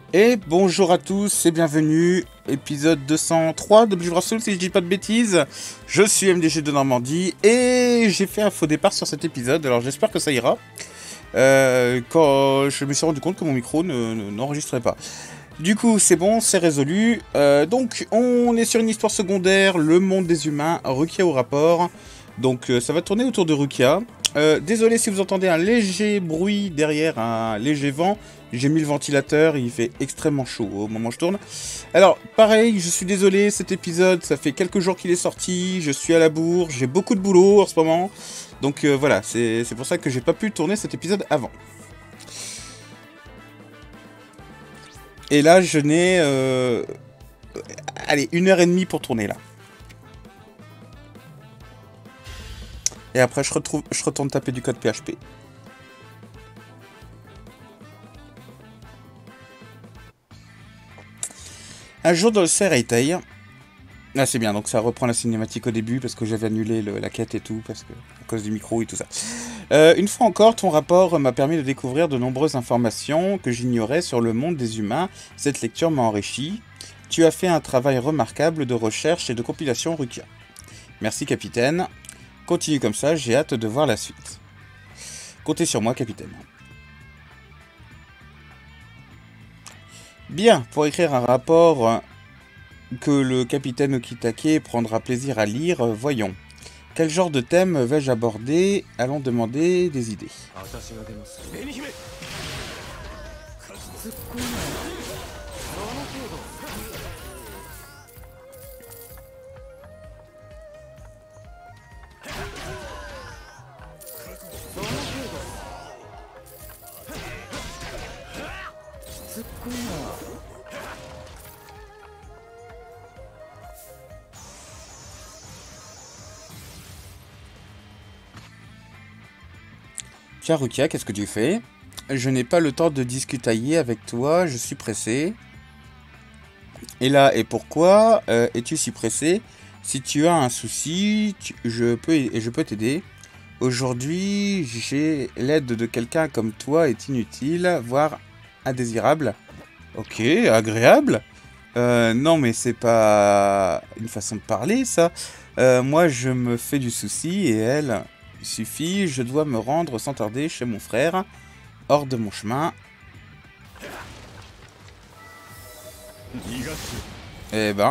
Et bonjour à tous et bienvenue, épisode 203 de Blizzard Soul si je dis pas de bêtises. Je suis MDG de Normandie et j'ai fait un faux départ sur cet épisode, alors j'espère que ça ira. Quand je me suis rendu compte que mon micro n'enregistrait pas. Du coup, c'est bon, c'est résolu. Donc, on est sur une histoire secondaire, le monde des humains, Rukia au rapport. Donc, ça va tourner autour de Rukia. Désolé si vous entendez un léger bruit derrière, un léger vent. J'ai mis le ventilateur, il fait extrêmement chaud au moment où je tourne. Alors, pareil, je suis désolé, cet épisode, ça fait quelques jours qu'il est sorti. Je suis à la bourre, j'ai beaucoup de boulot en ce moment. Donc voilà, c'est pour ça que j'ai pas pu tourner cet épisode avant. Et là, je n'ai... allez, 1h30 pour tourner, là. Et après, je retourne taper du code PHP. Un jour dans le Serreitail. Ah, c'est bien, donc ça reprend la cinématique au début, parce que j'avais annulé la quête et tout, parce que à cause du micro et tout ça. Une fois encore, ton rapport m'a permis de découvrir de nombreuses informations que j'ignorais sur le monde des humains. Cette lecture m'a enrichi. Tu as fait un travail remarquable de recherche et de compilation, Rukia. Merci, capitaine. Continue comme ça, j'ai hâte de voir la suite. Comptez sur moi, capitaine. Bien, pour écrire un rapport que le capitaine Okitake prendra plaisir à lire, voyons. Quel genre de thème vais-je aborder? Allons demander des idées. Tiens, Rukia, qu'est-ce que tu fais? Je n'ai pas le temps de discutailler avec toi, je suis pressé. Et là, et pourquoi es-tu si pressé? Si tu as un souci, je peux t'aider. Aujourd'hui, l'aide de quelqu'un comme toi est inutile, voire indésirable. Ok, agréable. Non, mais c'est pas une façon de parler, ça. Moi, je me fais du souci et elle, il suffit, je dois me rendre sans tarder chez mon frère, hors de mon chemin. Eh ben...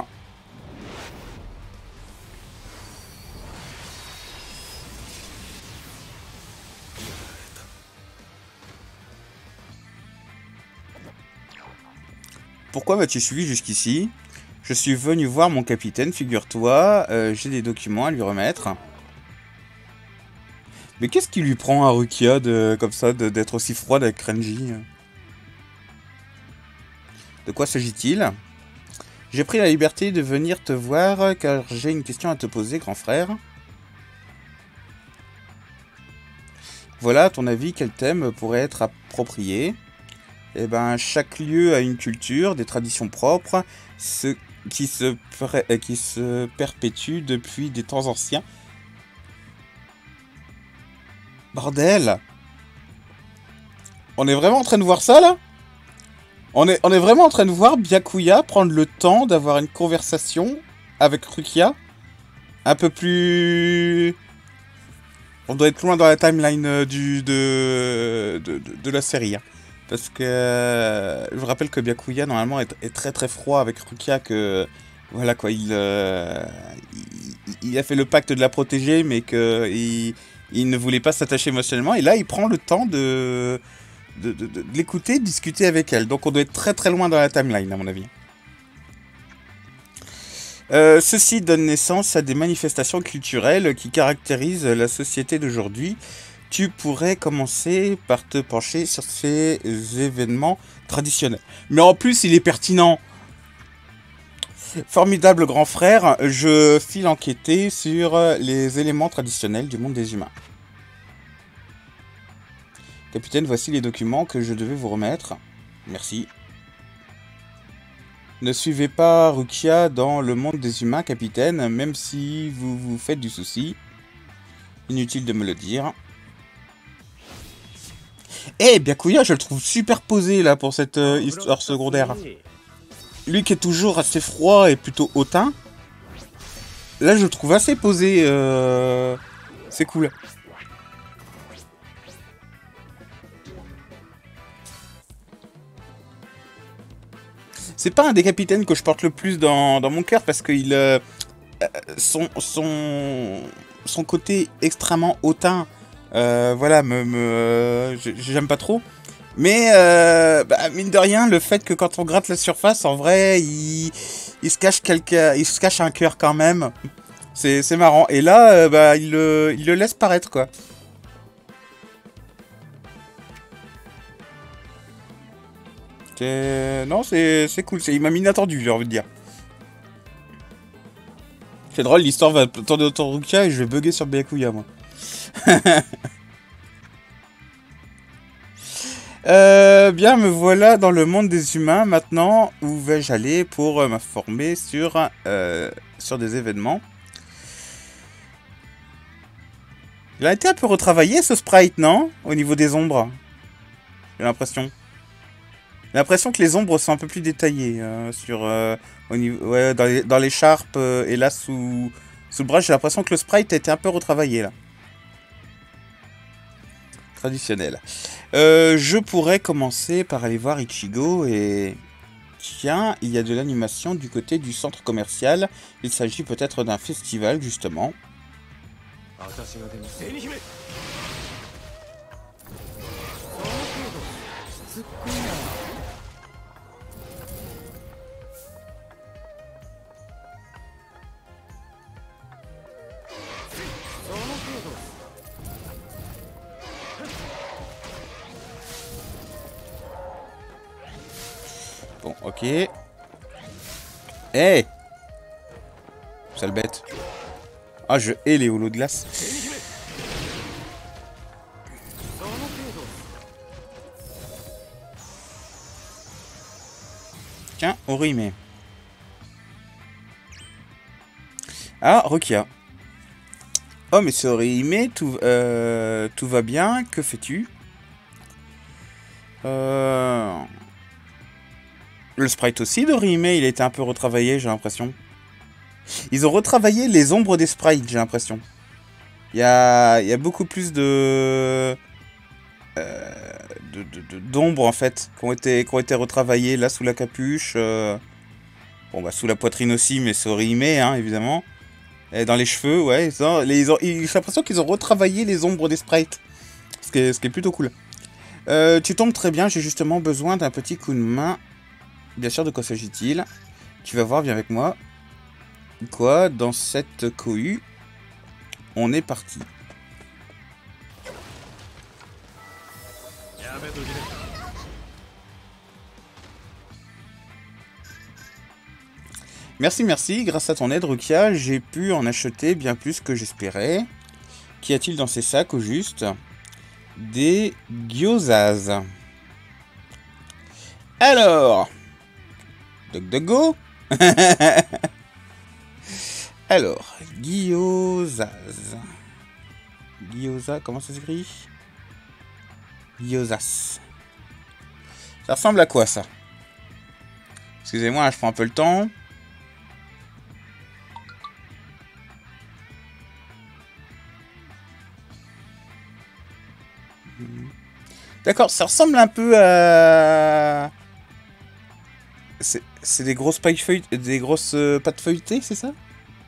Pourquoi m'as-tu suivi jusqu'ici? Je suis venu voir mon capitaine, figure-toi, j'ai des documents à lui remettre. Mais qu'est-ce qui lui prend à Rukia comme ça, d'être aussi froide avec Renji? De quoi s'agit-il? J'ai pris la liberté de venir te voir car j'ai une question à te poser, grand frère. Voilà, à ton avis, quel thème pourrait être approprié? Eh ben, chaque lieu a une culture, des traditions propres, qui se perpétuent depuis des temps anciens. Bordel! On est vraiment en train de voir ça, là? On est vraiment en train de voir Byakuya prendre le temps d'avoir une conversation avec Rukia. Un peu plus... On doit être loin dans la timeline de la série. Hein. Parce que je vous rappelle que Byakuya, normalement, est très très froid avec Rukia. Que voilà quoi, il a fait le pacte de la protéger, mais qu'il ne voulait pas s'attacher émotionnellement. Et là, il prend le temps de l'écouter, de discuter avec elle. Donc on doit être très très loin dans la timeline, à mon avis. Ceci donne naissance à des manifestations culturelles qui caractérisent la société d'aujourd'hui. Tu pourrais commencer par te pencher sur ces événements traditionnels. Mais en plus, il est pertinent. Formidable grand frère, je file enquêter sur les éléments traditionnels du monde des humains. Capitaine, voici les documents que je devais vous remettre. Merci. Ne suivez pas Rukia dans le monde des humains, capitaine, même si vous vous faites du souci. Inutile de me le dire. Eh, Byakuya, je le trouve super posé là pour cette histoire secondaire. Lui qui est toujours assez froid et plutôt hautain. Là, je le trouve assez posé. C'est cool. C'est pas un des capitaines que je porte le plus dans mon cœur parce qu'il son côté extrêmement hautain, voilà, j'aime pas trop. Mais bah, mine de rien, le fait que quand on gratte la surface, en vrai, il se cache il se cache un cœur quand même. C'est marrant. Et là, bah, il le laisse paraître, quoi. Non, c'est cool. Il m'a mis inattendu, j'ai envie de dire. C'est drôle, l'histoire va tourner autour de Rukia et je vais bugger sur Byakuya, moi. Bien, me voilà dans le monde des humains maintenant. Où vais-je aller pour m'informer sur des événements? Il a été un peu retravaillé, ce sprite, non? Au niveau des ombres. J'ai l'impression. J'ai l'impression que les ombres sont un peu plus détaillées au niveau, ouais, dans l'écharpe et là sous le bras. J'ai l'impression que le sprite a été un peu retravaillé là. Traditionnel. Je pourrais commencer par aller voir Ichigo et... Tiens, il y a de l'animation du côté du centre commercial. Il s'agit peut-être d'un festival justement. Bon, ok. Hey! Sale bête. Ah, je hais les holos de glace. Tiens, Orihime. Ah, Rukia. Oh, mais c'est Orihime, tout va bien. Que fais-tu? Le sprite aussi d'Orihime, il a été un peu retravaillé, j'ai l'impression. Ils ont retravaillé les ombres des sprites, j'ai l'impression. Il y a beaucoup plus d'ombres en fait qui ont été retravaillées là sous la capuche. Bon bah sous la poitrine aussi, mais c'est Orihime, hein, évidemment. Et dans les cheveux, ouais. J'ai l'impression qu'ils ont retravaillé les ombres des sprites. Ce qui est plutôt cool. Tu tombes très bien, j'ai justement besoin d'un petit coup de main. Bien sûr, de quoi s'agit-il? Tu vas voir, viens avec moi. Quoi? Dans cette cohue, on est parti. Merci, merci. Grâce à ton aide, Rukia, j'ai pu en acheter bien plus que j'espérais. Qu'y a-t-il dans ces sacs, au juste? Des gyozas. Alors... DuckDuckGo. Alors, gyozas. Gyoza, comment ça s'écrit? Gyozas. Ça ressemble à quoi, ça? Excusez-moi, je prends un peu le temps. D'accord, ça ressemble un peu à... C'est des grosses pailles feuilletées, des grosses pâtes feuilletées, c'est ça?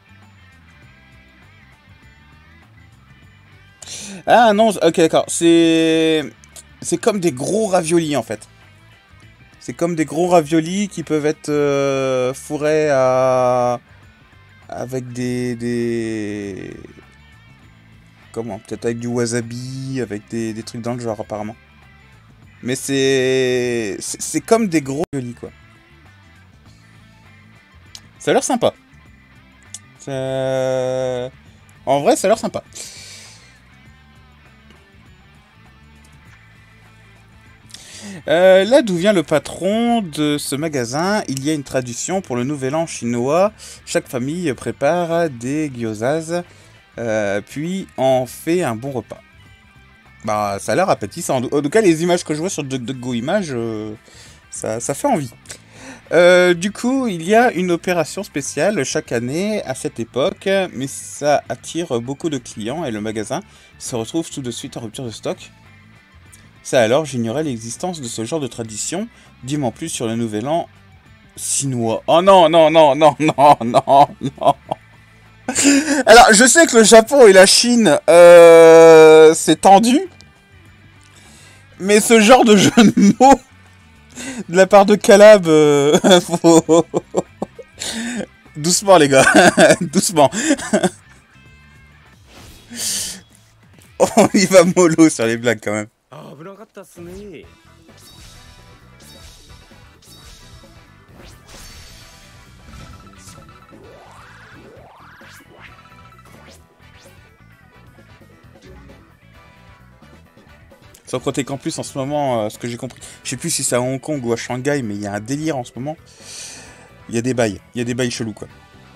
Ah non, ok d'accord, c'est comme des gros raviolis en fait. C'est comme des gros raviolis qui peuvent être fourrés avec comment? Peut-être avec du wasabi, avec des trucs dans le genre apparemment. Mais c'est comme des gros raviolis quoi. Ça a l'air sympa. En vrai, ça a l'air sympa. Là d'où vient le patron de ce magasin, il y a une tradition pour le nouvel an chinois. Chaque famille prépare des gyozas, puis en fait un bon repas. Bah, ça a l'air appétissant. En tout cas, les images que je vois sur DuckDuckGo Images, ça fait envie. Du coup, il y a une opération spéciale chaque année à cette époque, mais ça attire beaucoup de clients et le magasin se retrouve tout de suite en rupture de stock. Ça alors, j'ignorais l'existence de ce genre de tradition. Dis-moi plus sur le nouvel an chinois. Oh non, non, non, non, non, non, non. Alors, je sais que le Japon et la Chine, c'est tendu, mais ce genre de jeu de mots de la part de Calab, faut... doucement les gars, doucement. On y va mollo sur les blagues quand même. Sans compter qu'en plus en ce moment, ce que j'ai compris, je sais plus si c'est à Hong Kong ou à Shanghai, mais il y a un délire en ce moment. Il y a des bails chelous quoi.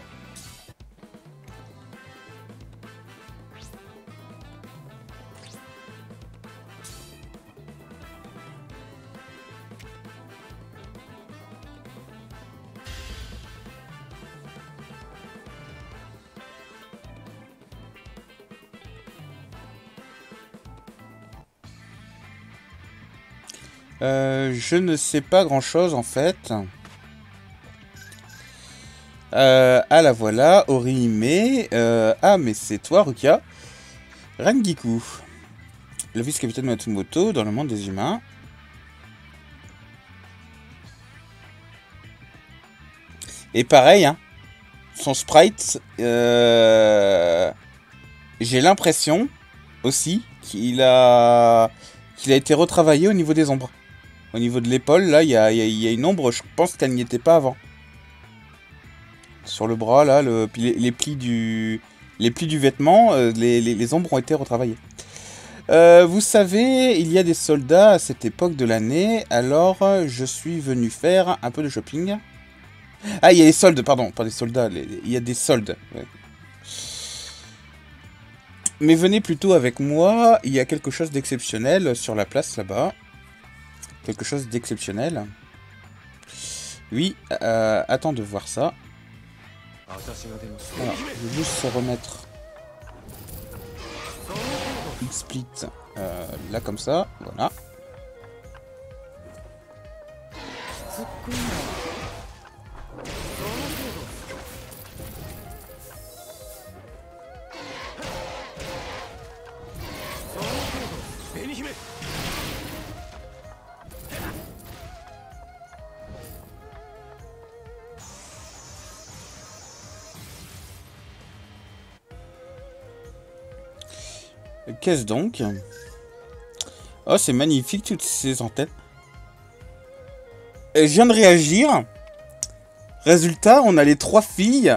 Je ne sais pas grand chose en fait. Ah la voilà, Orihime. Ah mais c'est toi Rukia. Rangiku. Le vice-capitaine Matsumoto dans le monde des humains. Et pareil, hein. Son sprite, j'ai l'impression aussi qu'il a été retravaillé au niveau des ombres. Au niveau de l'épaule, là, il y a une ombre, je pense qu'elle n'y était pas avant. Sur le bras, là, les plis du vêtement, les ombres ont été retravaillées. Vous savez, il y a des soldats à cette époque de l'année, alors je suis venu faire un peu de shopping. Ah, il y a des soldes, pardon, pas des soldats, il y a des soldes. Ouais. Mais venez plutôt avec moi, il y a quelque chose d'exceptionnel sur la place là-bas. Quelque chose d'exceptionnel. Oui, attends de voir ça. Voilà, je vais juste se remettre X-Split là comme ça, voilà. Qu'est-ce donc? Oh, c'est magnifique, toutes ces antennes. Et je viens de réagir. Résultat, on a les 3 filles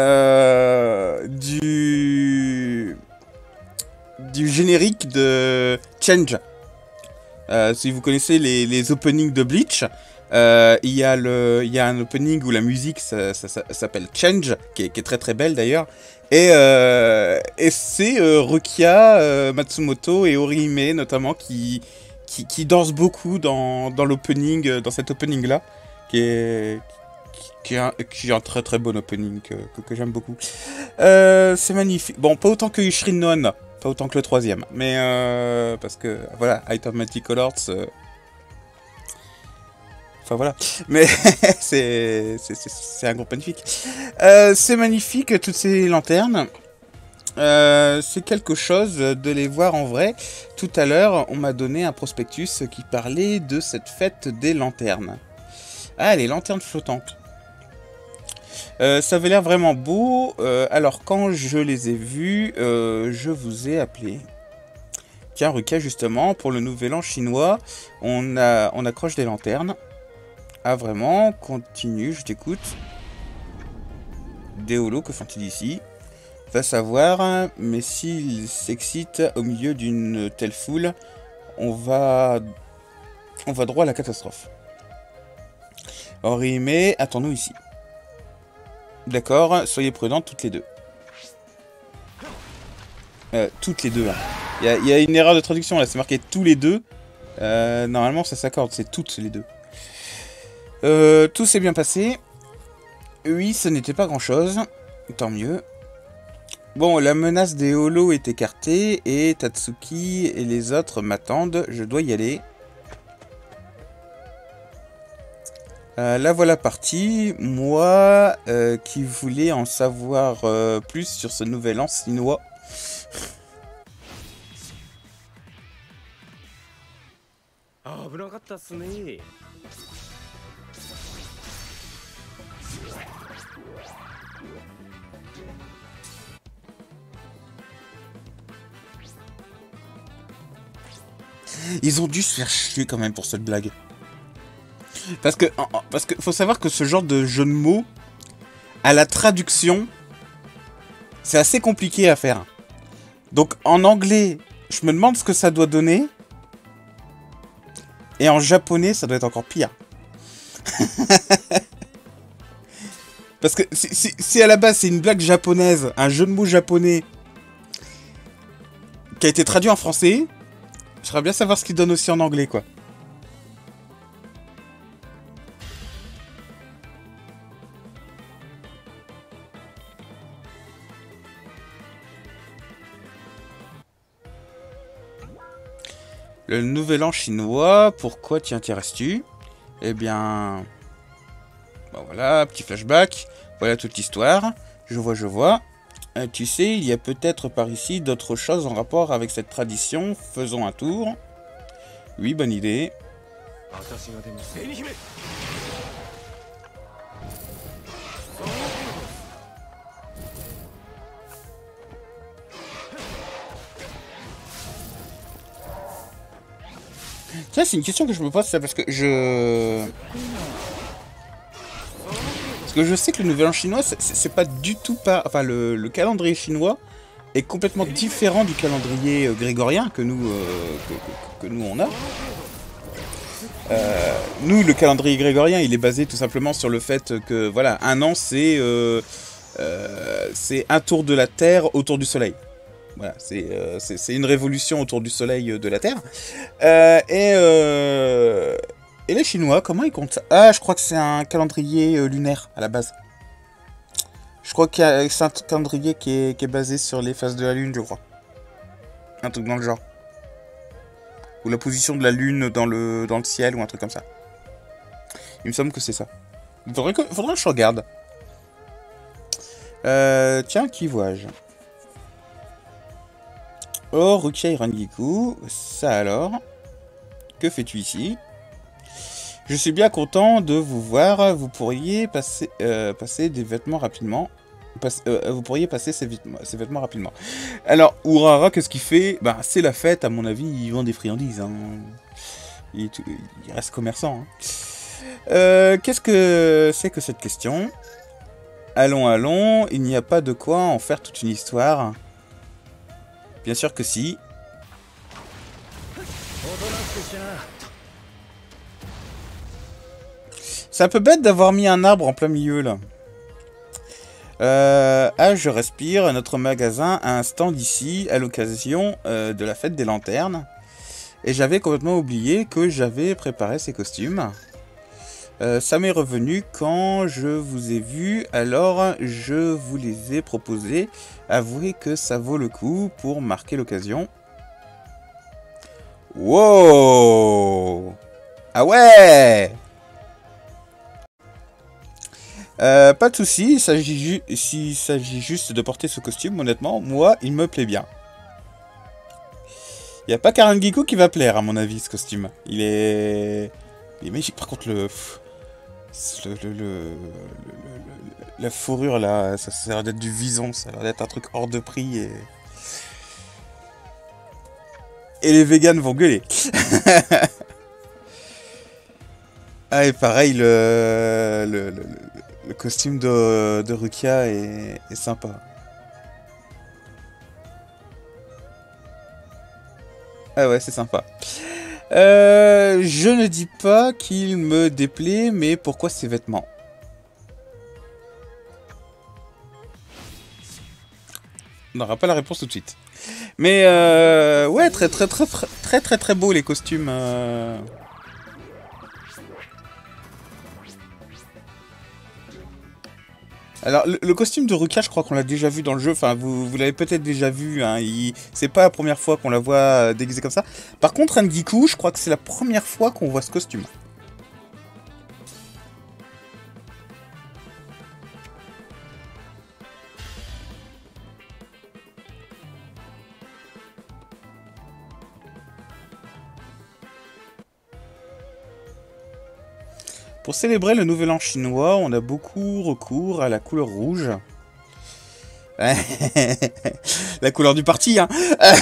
du générique de Change. Si vous connaissez les openings de Bleach, il y a un opening où la musique ça s'appelle Change, qui est très très belle d'ailleurs. Et c'est Rukia, Matsumoto et Orihime notamment qui dansent beaucoup dans l'opening, dans cet opening là, qui est un très très bon opening que j'aime beaucoup. C'est magnifique. Bon, pas autant que Yushin no Anna, pas autant que le 3e, mais parce que voilà, Item Multicolors. Enfin voilà, mais c'est un groupe magnifique. C'est magnifique, toutes ces lanternes. C'est quelque chose de les voir en vrai. Tout à l'heure, on m'a donné un prospectus qui parlait de cette fête des lanternes. Ah, les lanternes flottantes. Ça avait l'air vraiment beau. Alors, quand je les ai vus, je vous ai appelé. Tiens, Ruka, justement, pour le nouvel an chinois, on accroche des lanternes. Ah vraiment, continue, je t'écoute. Déolo, que font-ils ici? Va savoir, mais s'ils s'excitent au milieu d'une telle foule, on va droit à la catastrophe. Orihime, attends-nous ici. D'accord, soyez prudentes toutes les deux. Toutes les deux, hein. Il y a une erreur de traduction là, c'est marqué tous les deux. Normalement ça s'accorde, c'est toutes les deux. Tout s'est bien passé. Oui, ce n'était pas grand chose. Tant mieux. Bon, la menace des holos est écartée et Tatsuki et les autres m'attendent. Je dois y aller. La voilà partie. Moi, qui voulais en savoir plus sur ce nouvel an chinois. Ils ont dû se faire chier quand même pour cette blague. Parce que faut savoir que ce genre de jeu de mots, à la traduction, c'est assez compliqué à faire. Donc en anglais, je me demande ce que ça doit donner. Et en japonais, ça doit être encore pire. Parce que si à la base c'est une blague japonaise, un jeu de mots japonais qui a été traduit en français, j'aimerais bien savoir ce qu'il donne aussi en anglais, quoi. Le nouvel an chinois, pourquoi t'y intéresses-tu? Eh bien... Bon voilà, petit flashback. Voilà toute l'histoire. Je vois. Tu sais, il y a peut-être par ici d'autres choses en rapport avec cette tradition. Faisons un tour. Oui, bonne idée. Tiens, c'est une question que je me pose, ça, parce que je sais que le nouvel an chinois, c'est pas du tout pas... Enfin, le calendrier chinois est complètement différent du calendrier grégorien que nous, que nous on a. Nous, le calendrier grégorien, il est basé tout simplement sur le fait que, voilà, un an, c'est un tour de la Terre autour du Soleil. Voilà, c'est une révolution autour du Soleil de la Terre. Et les Chinois, comment ils comptent ça? Ah, je crois que c'est un calendrier lunaire, à la base. Je crois que c'est un calendrier qui est basé sur les phases de la Lune, je crois. Un truc dans le genre. Ou la position de la Lune dans le ciel, ou un truc comme ça. Il me semble que c'est ça. Faudrait que je regarde. Tiens, qui vois-je? Oh, Rukia Irangiku. Ça alors? Que fais-tu ici? Je suis bien content de vous voir. Vous pourriez passer des vêtements rapidement. Vous pourriez passer ces vêtements rapidement. Alors, Urara, qu'est-ce qu'il fait? Ben, c'est la fête, à mon avis, il vend des friandises. Hein. Il reste commerçant. Hein. Qu'est-ce que c'est que cette question? Allons, il n'y a pas de quoi en faire toute une histoire. Bien sûr que si. C'est un peu bête d'avoir mis un arbre en plein milieu, là. Je respire. Notre magasin a un stand ici à l'occasion de la fête des lanternes. Et j'avais complètement oublié que j'avais préparé ces costumes. Ça m'est revenu quand je vous ai vu, alors je vous les ai proposés. Avouez que ça vaut le coup pour marquer l'occasion. Wow! Ah ouais! Pas de soucis, s'il s'agit juste de porter ce costume, honnêtement, moi, il me plaît bien. Il n'y a pas Karangiku qui va plaire, à mon avis, ce costume. Il est magique. Par contre, la fourrure, là, ça a l'air d'être du vison, ça a l'air d'être un truc hors de prix, et les véganes vont gueuler. Ah, et pareil, le costume de Rukia est sympa. Ah ouais, c'est sympa. Je ne dis pas qu'il me déplaît, mais pourquoi ces vêtements? On n'aura pas la réponse tout de suite. Mais ouais, très beau les costumes. Alors, le costume de Rukia, je crois qu'on l'a déjà vu dans le jeu. Enfin, vous l'avez peut-être déjà vu. Hein. C'est pas la première fois qu'on la voit déguisée comme ça. Par contre, Rengiku, je crois que c'est la première fois qu'on voit ce costume. Pour célébrer le nouvel an chinois, on a beaucoup recours à la couleur rouge. La couleur du parti, hein.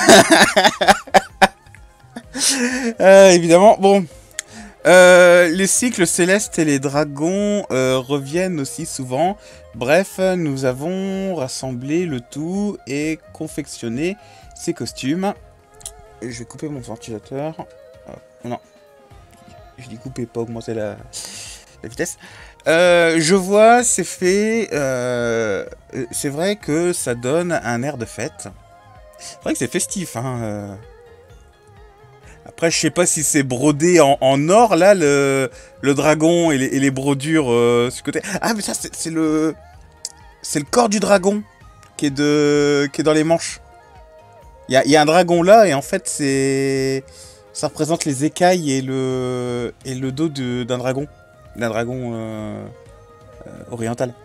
Évidemment, bon. Les cycles célestes et les dragons reviennent aussi souvent. Bref, nous avons rassemblé le tout et confectionné ces costumes. Je vais couper mon ventilateur. Non. Je dis couper, pas augmenter la vitesse. Je vois, c'est fait. C'est vrai que ça donne un air de fête. C'est vrai que c'est festif. Hein. Après, je sais pas si c'est brodé en or, là, le dragon et les brodures sur le côté. Ah, mais ça, c'est le corps du dragon qui est dans les manches. Il y a un dragon là, et en fait, ça représente les écailles et le dos d'un dragon. D'un dragon oriental.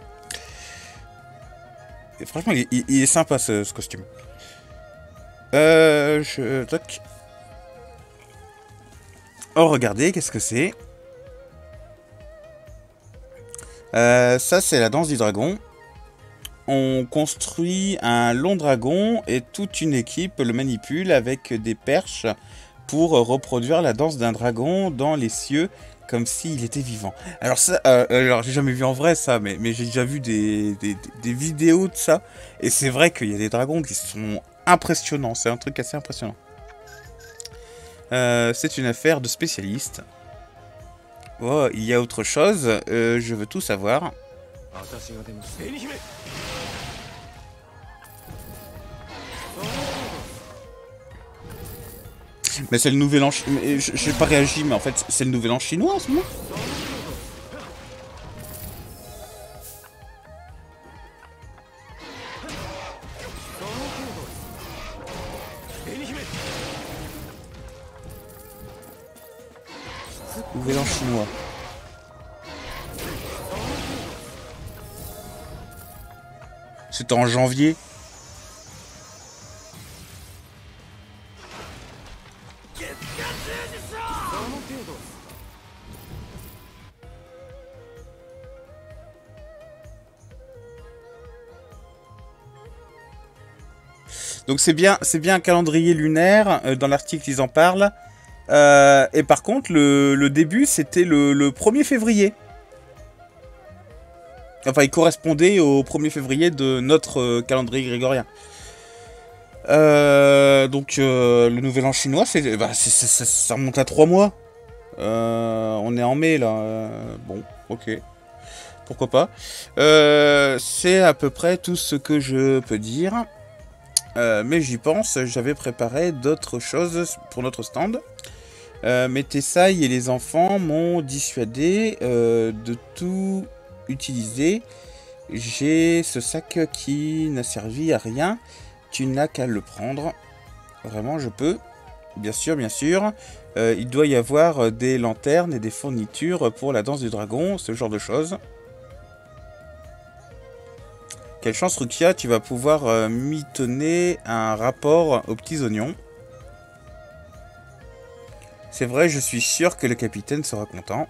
Et franchement, il est sympa ce costume. Toc. Oh, regardez, qu'est-ce que c'est? Ça, c'est la danse du dragon. On construit un long dragon et toute une équipe le manipule avec des perches pour reproduire la danse d'un dragon dans les cieux comme s'il était vivant. Alors ça, alors j'ai jamais vu en vrai ça, mais j'ai déjà vu des vidéos de ça. Et c'est vrai qu'il y a des dragons qui sont impressionnants. C'est un truc assez impressionnant. C'est une affaire de spécialistes. Oh, il y a autre chose. Je veux tout savoir. Mais c'est le nouvel an chinois. J'ai pas réagi, mais en fait, c'est le nouvel an chinois en ce moment. Nouvel an chinois. C'était en janvier. Donc c'est bien un calendrier lunaire. Dans l'article, ils en parlent. Et par contre, le début, c'était le 1er février. Enfin, il correspondait au 1er février de notre calendrier grégorien. Donc, le nouvel an chinois, ça remonte à 3 mois. On est en mai, là. Bon, ok. Pourquoi pas. C'est à peu près tout ce que je peux dire. Mais j'y pense, j'avais préparé d'autres choses pour notre stand. Mais Tessai et les enfants m'ont dissuadé de tout utiliser. J'ai ce sac qui n'a servi à rien. Tu n'as qu'à le prendre. Vraiment, je peux. Bien sûr, bien sûr. Il doit y avoir des lanternes et des fournitures pour la danse du dragon, ce genre de choses. Quelle chance, Rukia, tu vas pouvoir mitonner un rapport aux petits oignons. C'est vrai, je suis sûr que le capitaine sera content.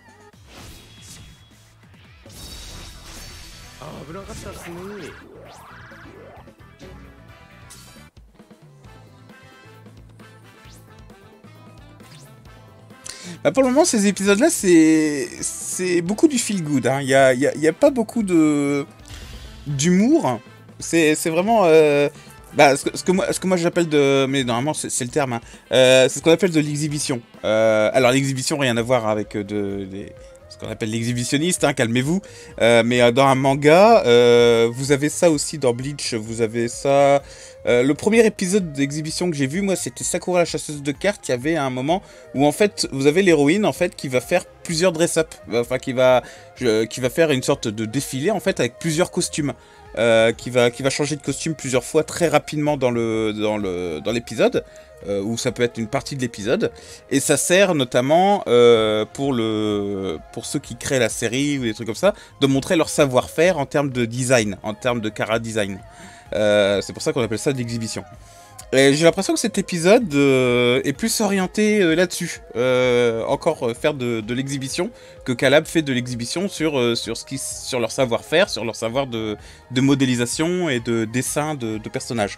Bah pour le moment, ces épisodes-là, c'est beaucoup du feel good. Hein. Il y a pas beaucoup d'humour. C'est vraiment... ce que moi j'appelle de... Mais normalement, c'est le terme. Hein. C'est ce qu'on appelle de l'exhibition. Alors, l'exhibition, rien à voir avec qu'on appelle l'exhibitionniste, hein, calmez-vous. Mais dans un manga, vous avez ça aussi dans Bleach, vous avez ça... le premier épisode d'exhibition que j'ai vu, moi, c'était Sakura la chasseuse de cartes. Il y avait un moment où, en fait, vous avez l'héroïne, en fait, qui va faire plusieurs dress-up. Enfin, qui va faire une sorte de défilé, en fait, avec plusieurs costumes. Qui va changer de costume plusieurs fois très rapidement dans l'épisode. Ou ça peut être une partie de l'épisode, et ça sert notamment pour ceux qui créent la série ou des trucs comme ça, de montrer leur savoir-faire en termes de design, en termes de chara design. C'est pour ça qu'on appelle ça de l'exhibition. Et j'ai l'impression que cet épisode est plus orienté là-dessus, encore faire de l'exhibition, que Calab fait de l'exhibition sur leur savoir-faire, sur leur savoir de modélisation et de dessin de personnages.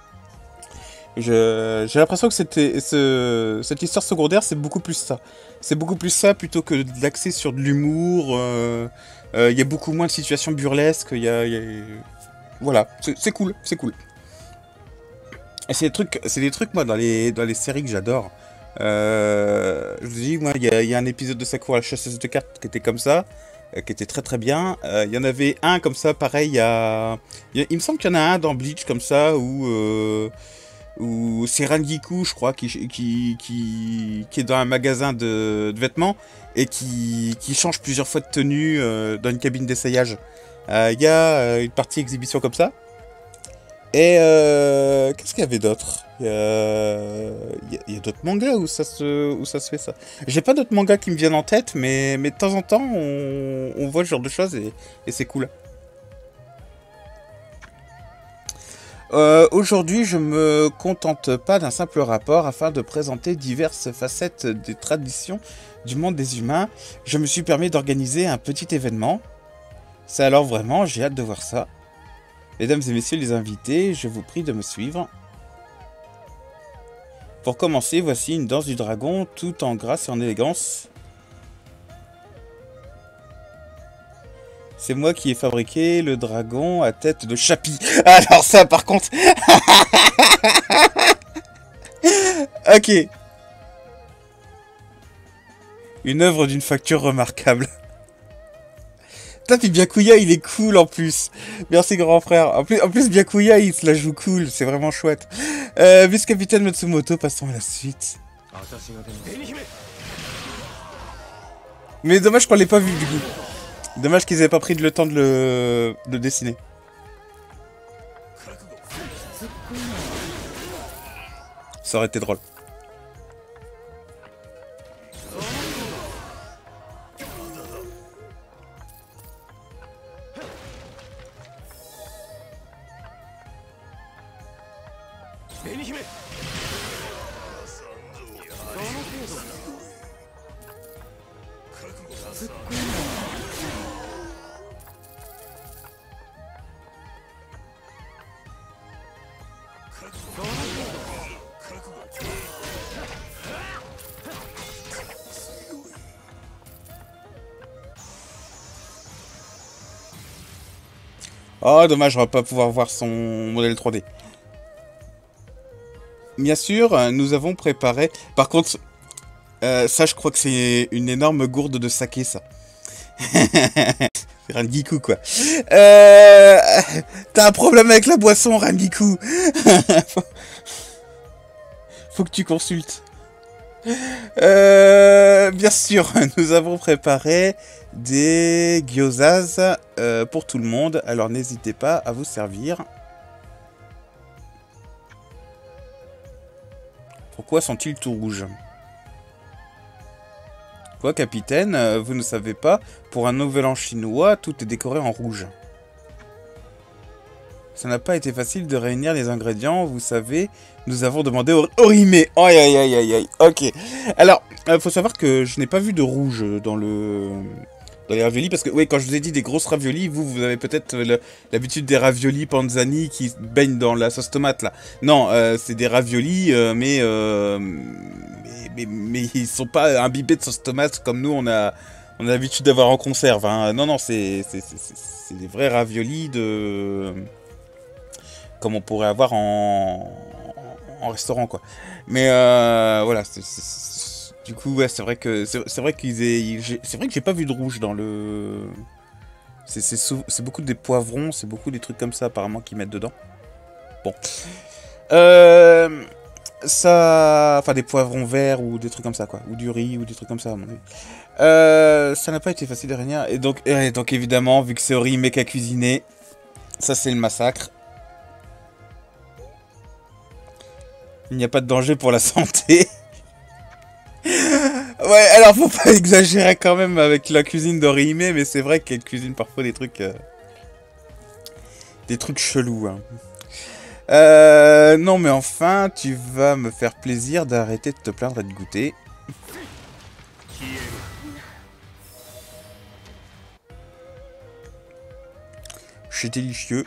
J'ai l'impression que cette histoire secondaire, c'est beaucoup plus ça. C'est beaucoup plus ça plutôt que de l'axer sur de l'humour. Il y a beaucoup moins de situations burlesques. Voilà, c'est cool, c'est cool. Et c'est des trucs, moi, dans les séries que j'adore. Je vous dis, moi, il y a un épisode de Sakura la chasseuse de cartes qui était comme ça, qui était très très bien. Il y en avait un comme ça, pareil, il me semble qu'il y en a un dans Bleach comme ça, où c'est Rangiku, je crois, qui est dans un magasin de vêtements et qui change plusieurs fois de tenue dans une cabine d'essayage. Il y a une partie exhibition comme ça. Et qu'est-ce qu'il y avait d'autre? Il y a d'autres mangas où ça se fait ça. J'ai pas d'autres mangas qui me viennent en tête, mais de temps en temps, on voit ce genre de choses et c'est cool. Aujourd'hui, je me contente pas d'un simple rapport afin de présenter diverses facettes des traditions du monde des humains. Je me suis permis d'organiser un petit événement. C'est alors vraiment, j'ai hâte de voir ça. Mesdames et messieurs les invités, je vous prie de me suivre. Pour commencer, voici une danse du dragon, tout en grâce et en élégance. C'est moi qui ai fabriqué le dragon à tête de Chapi. Alors ça, par contre... Ok. Une œuvre d'une facture remarquable. Putain, puis Byakuya, il est cool en plus. Merci, grand frère. En plus Byakuya, il se la joue cool. C'est vraiment chouette. Vice-capitaine Matsumoto, passons à la suite. Mais dommage qu'on l'ait pas vu, du coup. Dommage qu'ils aient pas pris le temps de le dessiner. Ça aurait été drôle. Oh, dommage, on va pas pouvoir voir son modèle 3D. Bien sûr, nous avons préparé... Par contre, ça, je crois que c'est une énorme gourde de saké, ça. Rangiku, quoi. T'as un problème avec la boisson, Rangiku. Faut que tu consultes. Bien sûr, nous avons préparé des gyozas pour tout le monde. Alors n'hésitez pas à vous servir. Pourquoi sont-ils tout rouges? Quoi, capitaine? Vous ne savez pas, pour un nouvel an chinois, tout est décoré en rouge. Ça n'a pas été facile de réunir les ingrédients, vous savez, nous avons demandé au Orihime. Aïe aïe aïe aïe aïe, ok. Alors, faut savoir que je n'ai pas vu de rouge dans les raviolis, parce que, oui, quand je vous ai dit des grosses raviolis, vous avez peut-être l'habitude des raviolis panzani qui baignent dans la sauce tomate, là. Non, c'est des raviolis, mais ils sont pas imbibés de sauce tomate comme nous, on a l'habitude d'avoir en conserve, hein. Non, c'est des vrais raviolis comme on pourrait avoir en restaurant, quoi. Mais voilà, Du coup, ouais, c'est vrai que c'est vrai c'est vrai que j'ai pas vu de rouge dans le. C'est beaucoup des poivrons, c'est beaucoup des trucs comme ça apparemment qu'ils mettent dedans. Bon. Euh, enfin des poivrons verts ou des trucs comme ça quoi, ou du riz ou des trucs comme ça à mon avis. Ça n'a pas été facile de rien. Et donc évidemment, vu que c'est Ori mec à cuisiner, ça c'est le massacre. Il n'y a pas de danger pour la santé. Ouais, alors faut pas exagérer quand même avec la cuisine d'Orihime, mais c'est vrai qu'elle cuisine parfois des trucs chelous. Hein. Non mais enfin, tu vas me faire plaisir d'arrêter de te plaindre et de goûter. C'est délicieux.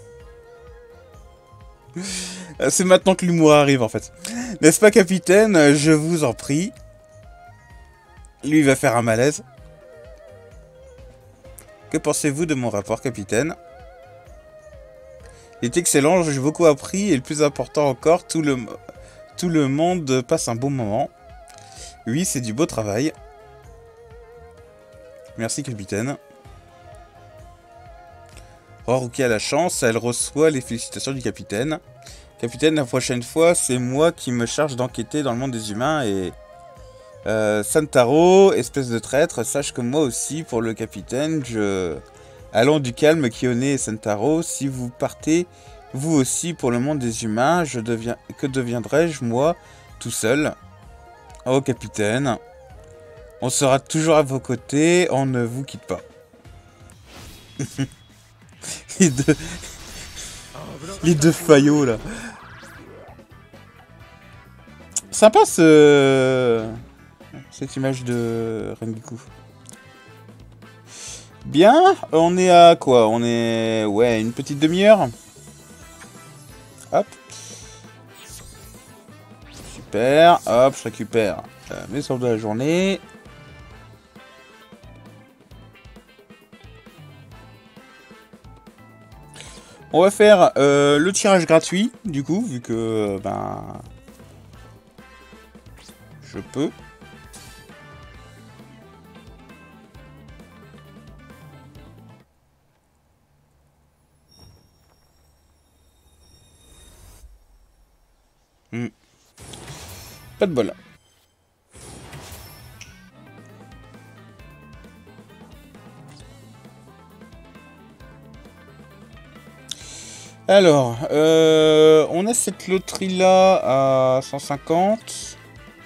C'est maintenant que l'humour arrive en fait. N'est-ce pas capitaine? Je vous en prie. Lui il va faire un malaise. Que pensez-vous de mon rapport capitaine? Il est excellent, j'ai beaucoup appris et le plus important encore, tout le monde passe un bon moment. Oui, c'est du beau travail. Merci capitaine. Roruki a la chance, elle reçoit les félicitations du capitaine. Capitaine, la prochaine fois, c'est moi qui me charge d'enquêter dans le monde des humains et... Santaro, espèce de traître, sache que moi aussi, pour le capitaine, Allons du calme, Kione et Santaro, si vous partez, vous aussi, pour le monde des humains, que deviendrai-je, moi, tout seul? Oh, capitaine, on sera toujours à vos côtés, on ne vous quitte pas. les, deux... les deux faillots, là. Sympa, cette image de Rengoku. Bien, on est à quoi? On est... Ouais, une petite demi-heure. Hop. Super. Hop, je récupère mes sorts de la journée. On va faire le tirage gratuit, du coup, vu que... ben... je peux. Pas de bol. Alors, on a cette loterie-là à 150.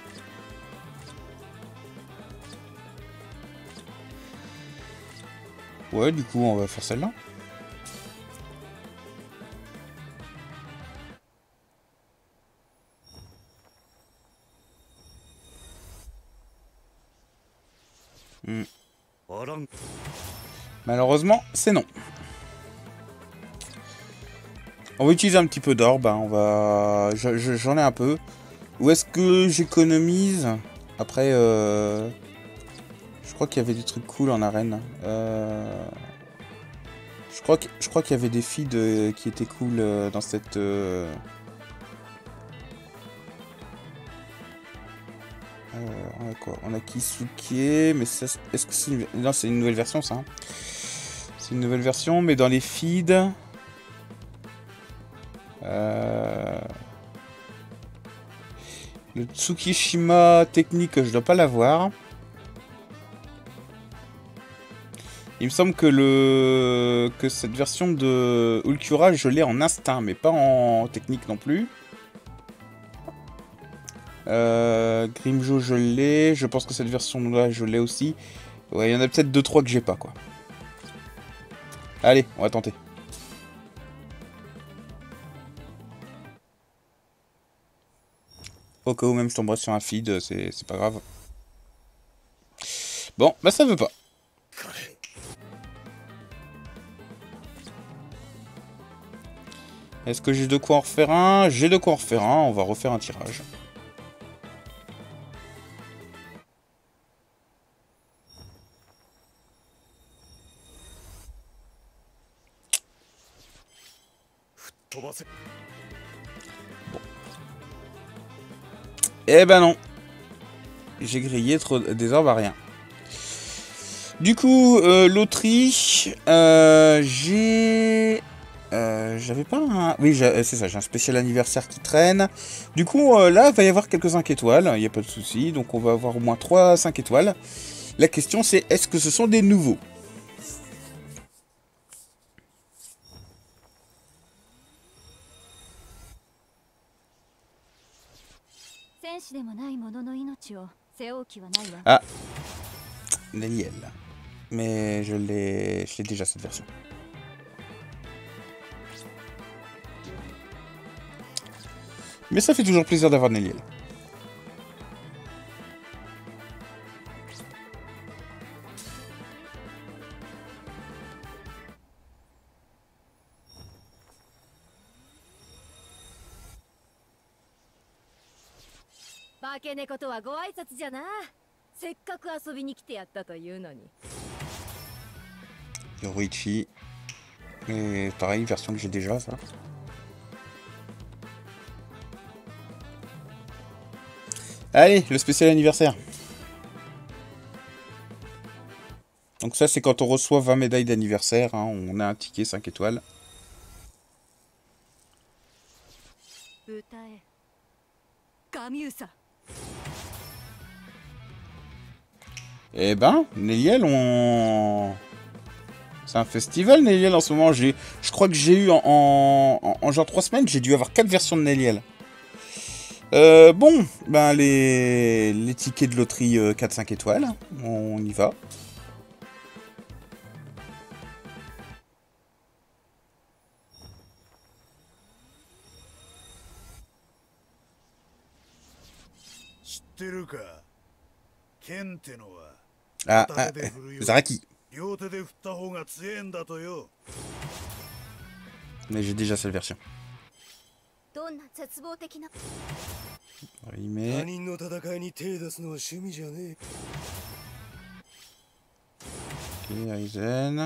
Ouais, du coup, on va faire celle-là. Malheureusement, c'est non. On va utiliser un petit peu d'or, ben on va... J'en ai un peu. Où est-ce que j'économise? Après, je crois qu'il y avait des trucs cool en arène. Je crois qu'il y avait des feeds qui étaient cool dans cette... on a quoi? On a Kisuke, mais ça... Est-ce que c'est une... Non, c'est une nouvelle version, ça. Hein. C'est une nouvelle version, mais dans les feeds... Le Tsukishima technique, je dois pas l'avoir. Il me semble que cette version de Ulquiorra, je l'ai en instinct, mais pas en technique non plus. Grimjo, je l'ai. Je pense que cette version-là, je l'ai aussi. Ouais, il y en a peut-être 2-3 que j'ai pas, quoi. Allez, on va tenter. Au cas où même je tomberai sur un feed, c'est pas grave. Bon, bah ça veut pas. Est-ce que j'ai de quoi en refaire un? J'ai de quoi en refaire un, on va refaire un tirage. Bon. Eh ben non. j'ai grillé des orbes à rien. Du coup, loterie, j'ai... j'avais pas un... Oui, c'est ça, j'ai un spécial anniversaire qui traîne. Du coup, là, il va y avoir quelques 5 étoiles, il n'y a pas de souci. Donc, on va avoir au moins 3 5 étoiles. La question, c'est est-ce que ce sont des nouveaux? Ah, Néliel. Mais je l'ai déjà cette version. Mais ça fait toujours plaisir d'avoir Néliel. Yoruichi. Et pareil, version que j'ai déjà, ça. Allez, le spécial anniversaire. Donc ça, c'est quand on reçoit 20 médailles d'anniversaire. Hein, on a un ticket 5 étoiles. Eh ben, Néliel, on... C'est un festival, Néliel, en ce moment. Je crois que j'ai eu en genre 3 semaines, j'ai dû avoir 4 versions de Néliel. Bon, ben les tickets de loterie 4-5 étoiles, on y va. Ah, Zaraki. Mais j'ai déjà cette version. Rimé. Ok, Aizen.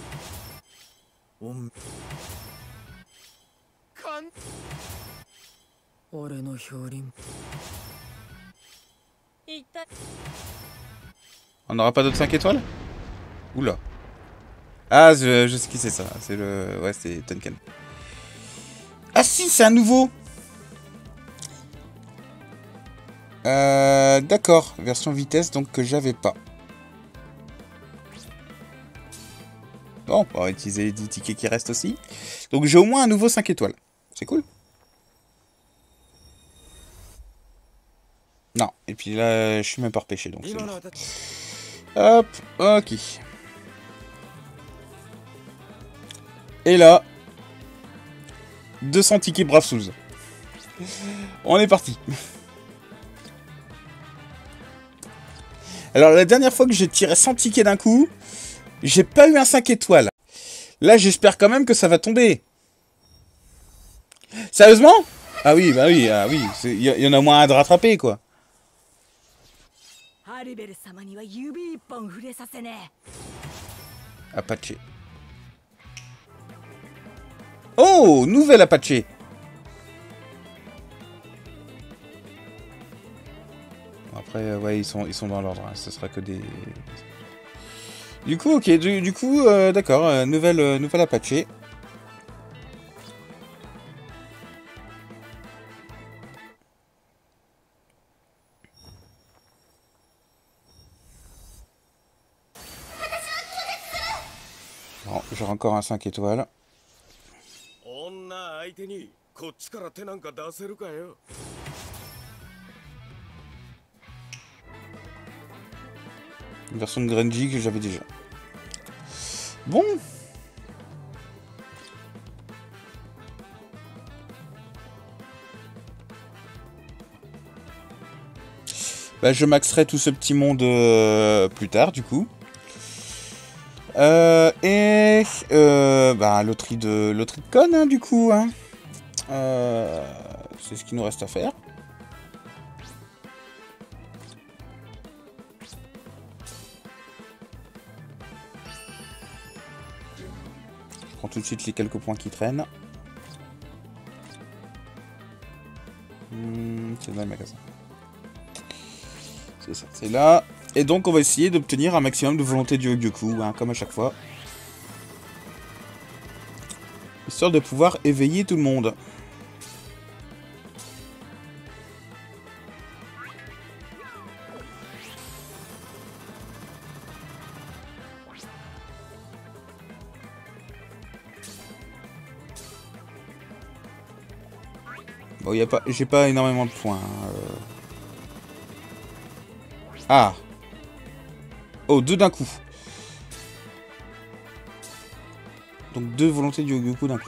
On n'aura pas d'autres 5 étoiles? Oula. Ah, je sais qui c'est ça. C'est le... Ouais, c'est Tenken. Ah si, c'est un nouveau. D'accord. Version vitesse, donc que j'avais pas. Bon, on va utiliser les 10 tickets qui restent aussi. Donc j'ai au moins un nouveau 5 étoiles. C'est cool. Non, et puis là, je suis même pas repêché, donc c'est bon. Hop, ok. Et là, 200 tickets Brave Souls. On est parti. Alors la dernière fois que j'ai tiré 100 tickets d'un coup, j'ai pas eu un 5 étoiles. Là, j'espère quand même que ça va tomber. Sérieusement? Ah oui, bah oui, ah oui. Il y en a moins un de rattraper, quoi. Apache. Oh, nouvelle Apache. Après, ouais, ils sont dans l'ordre. Hein. Ce sera que des... Du coup, ok. Du coup, d'accord. Nouvelle Apache. Bon, j'aurai encore un 5 étoiles. Une version de Grungy que j'avais déjà. Bon. Bah, je maxerai tout ce petit monde plus tard, du coup. Bah, loterie de con, hein, du coup. Hein. C'est ce qu'il nous reste à faire. Je prends tout de suite les quelques points qui traînent. C'est dans le magasin. C'est C'est ça, c'est là. Et donc on va essayer d'obtenir un maximum de volonté du Hogyoku, hein, comme à chaque fois. Histoire de pouvoir éveiller tout le monde. Bon, y a pas, j'ai pas énormément de points. Ah. Oh, deux d'un coup. Donc deux volontés du Hogyoku d'un coup.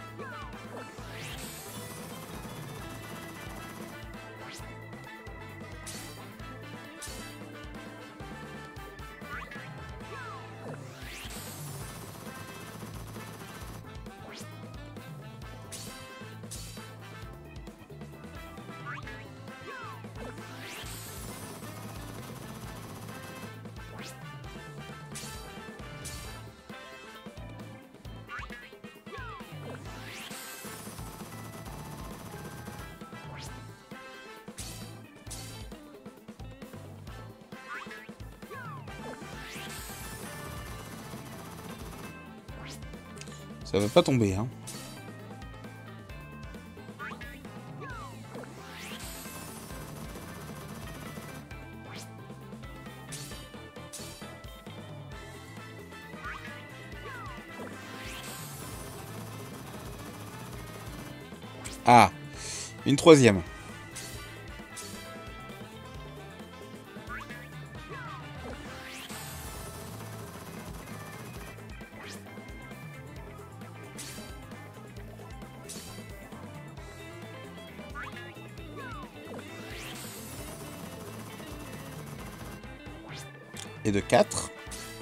Ça va pas tomber, hein. Ah, une troisième. Et de 4.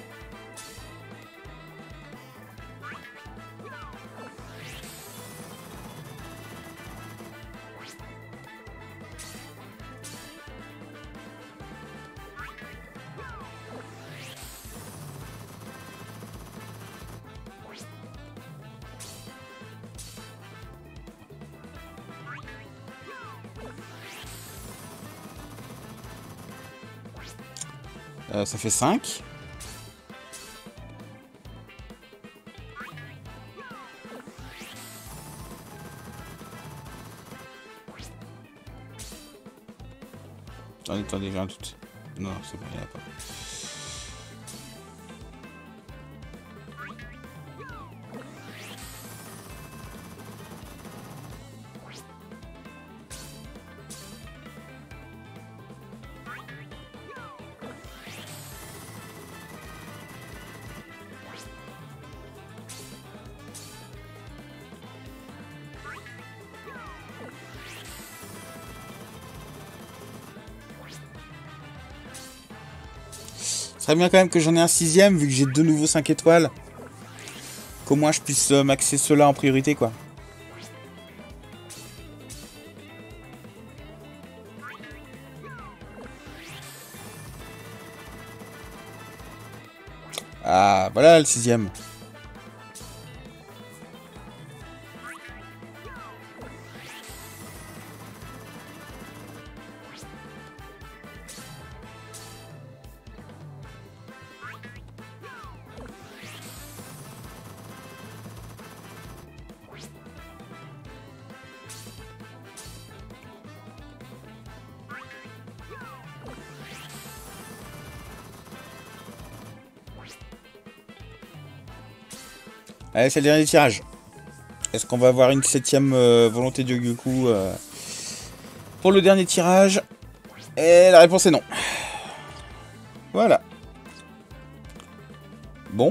Ça fait 5. Attendez, j'ai un doute. Non, c'est bon, il n'y en a pas. Ce serait bien quand même que j'en ai un sixième, vu que j'ai de nouveau 5 étoiles. Qu'au moins je puisse maxer ceux-là en priorité, quoi. Ah, voilà le sixième. Allez, c'est le dernier tirage. Est-ce qu'on va avoir une septième volonté de Hogyoku pour le dernier tirage? Et la réponse est non. Voilà. Bon.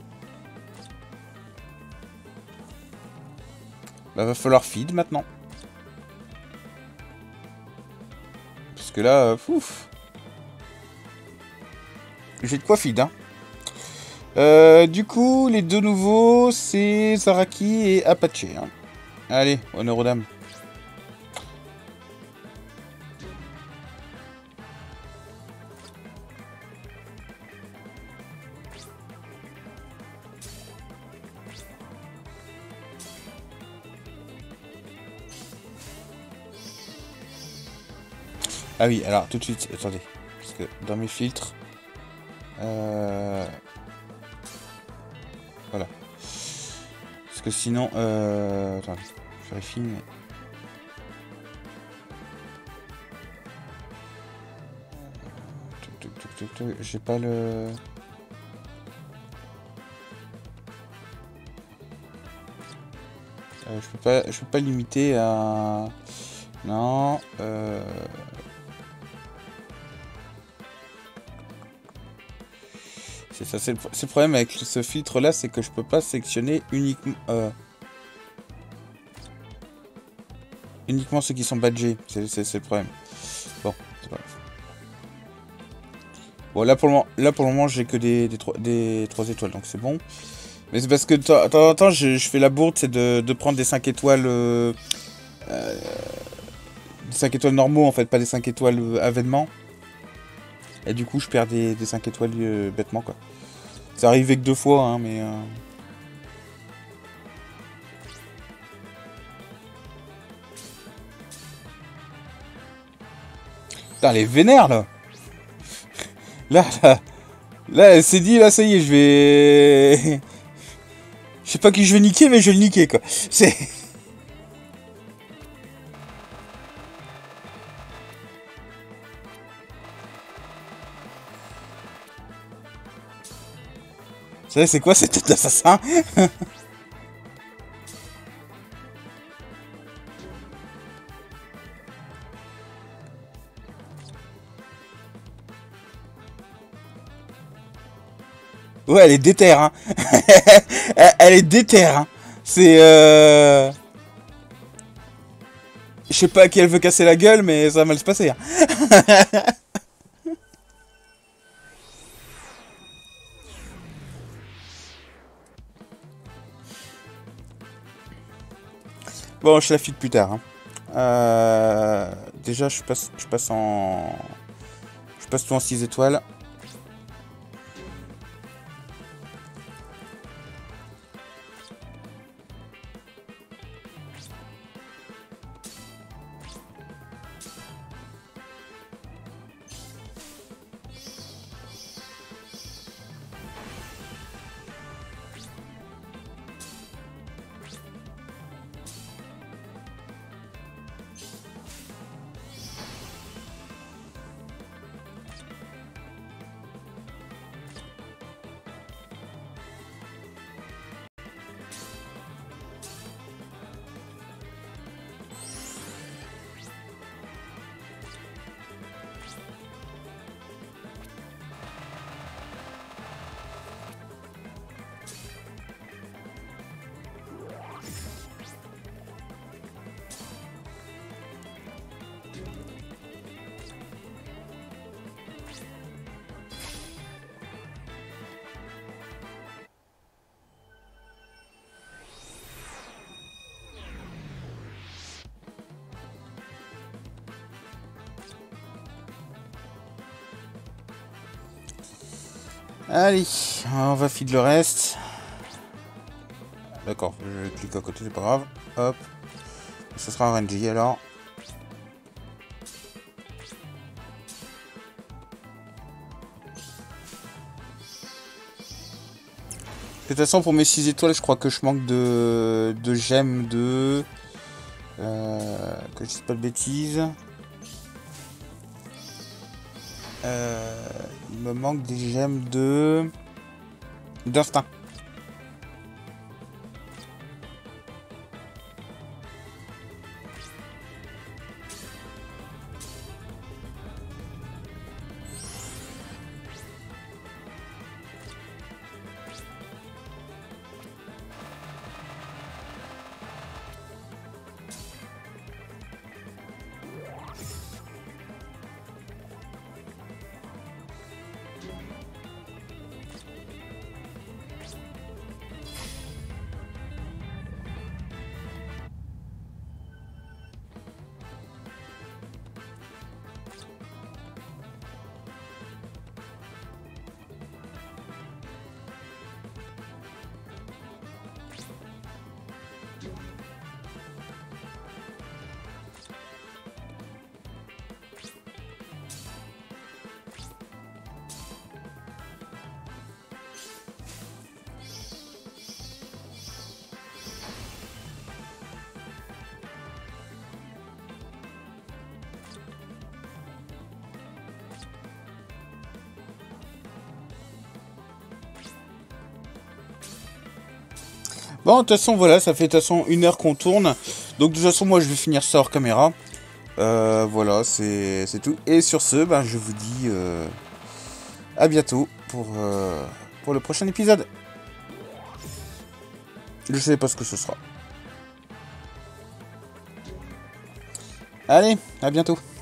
Bah, va falloir feed maintenant. Parce que là, ouf. J'ai de quoi feed, hein. Du coup, les deux nouveaux, c'est Zaraki et Apache. Hein. Allez, honneur aux dames. Ah oui, alors tout de suite, attendez. parce que dans mes filtres... Voilà. Parce que sinon... Attendez, je vérifie, mais... J'ai pas le... je peux pas limiter à... Non. C'est ça, c'est le problème avec ce filtre là, c'est que je peux pas sélectionner uniquement ceux qui sont badgés. C'est le problème. Bon, c'est pas grave. Bon, là pour le moment, j'ai que des 3 étoiles, donc c'est bon. Mais c'est parce que de temps en temps, je fais la bourde, c'est de prendre des 5 étoiles... des 5 étoiles normaux, en fait, pas des 5 étoiles avènement. Et du coup, je perds des 5 étoiles bêtement, quoi. Ça arrivait que 2 fois, hein, mais... Putain, elle est vénère, là. Là, elle s'est dit, là, ça y est, je vais... Je sais pas qui je vais niquer, mais je vais le niquer, quoi. C'est... Vous savez, c'est quoi cette tête d'assassin? Ouais, elle est déterre, hein. Elle est déterre, hein. C'est... Je sais pas à qui elle veut casser la gueule, mais ça va mal se passer, hein. Bon, je la file plus tard, hein. Déjà, je passe en... Je passe tout en 6 étoiles. Allez, on va filer le reste. D'accord, je clique à côté, c'est pas grave. Hop. Ce sera un RNG alors. De toute façon, pour mes 6 étoiles, je crois que je manque de gemmes de... que je dise pas de bêtises. Il me manque des gemmes de... d'instinct. Bon, de toute façon, voilà, ça fait de toute façon 1 heure qu'on tourne. Donc, de toute façon, moi, je vais finir ça hors caméra. Voilà, c'est tout. Et sur ce, ben, je vous dis à bientôt pour le prochain épisode. Je sais pas ce que ce sera. Allez, à bientôt.